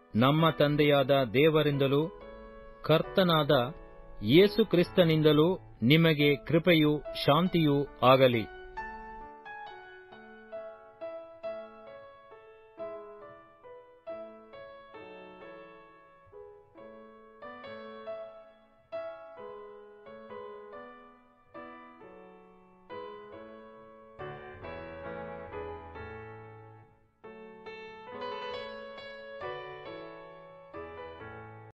ನಮ್ಮ ತಂದೆಯಾದ ದೇವರಿಂದಲೂ ಕರ್ತನಾದ ಯೇಸು ಕ್ರಿಸ್ತನಿಂದಲೂ ನಿಮಗೆ ಕೃಪೆಯೂ ಶಾಂತಿಯೂ ಆಗಲಿ.